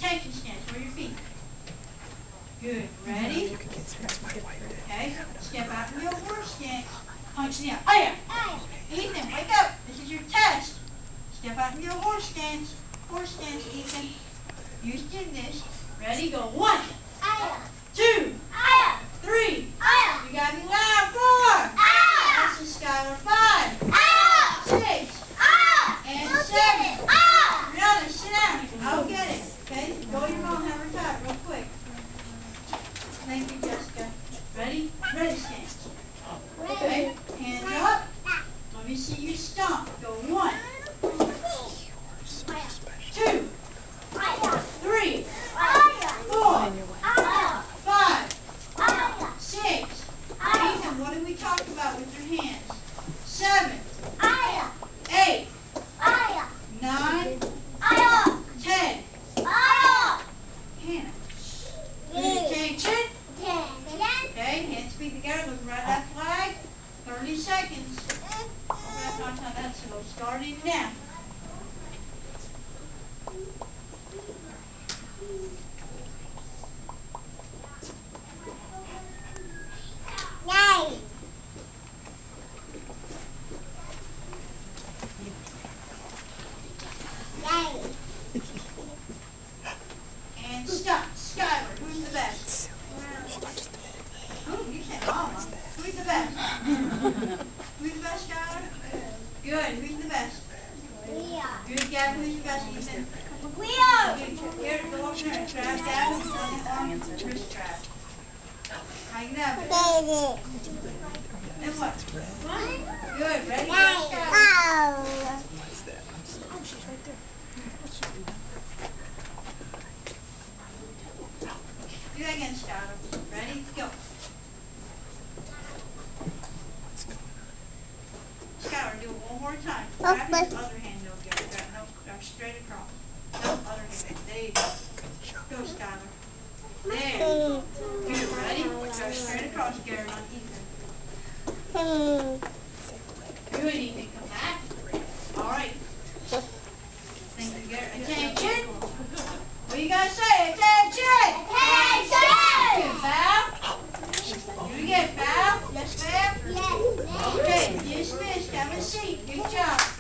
Attention stance. Where are your feet? Good. Ready? Okay. Step out in your horse stance. Punch down. Aya! Ethan, wake up. This is your test. Step out in your horse stance. Horse stance, Ethan. You did this. Ready? Go. 1, 2, 3. You got me loud. 4. This is Skyler. 5, 6, and 7. Rihanna, sit down. I'll get it. Okay? Go to your mom and have her tied real quick. Thank you, Jessica. Ready? Ready stance. Okay? Hands up. Let me see you stomp. Go. 1, 2, 3, 4, 5, 6. Ethan, what did we talk about with your hands? 7, 8, 9, 10. Hannah. Attention. Okay, hands feet together, look right at that flag. 30 seconds. That's not how that's slow. Starting now. And stop. Skyler, who's the best? Oh, you said mama. Who's the best? Who's the best, Skyler? Good. Who's the best? Good, Gavin. Who's the best, Ethan? Here, go over there and grab Gavin. Wrist grab. Hang it up. And what? Good. Ready? Go, Skyler. Do that again, Skyler. Ready? Go. Skyler, do it one more time. Grab your other hand, no, Gary. No, grab straight across. No, other hand. There you go. Go, Skyler. There. Good. Ready? Go straight across, Gary, on Ethan. Good, Ethan. Come back. All right. Thank you, Gary. Attention. What do you guys say? Attention! Good, bow. Do it again, bow. Yes, ma'am? Okay, dismissed. Have a seat. Good job.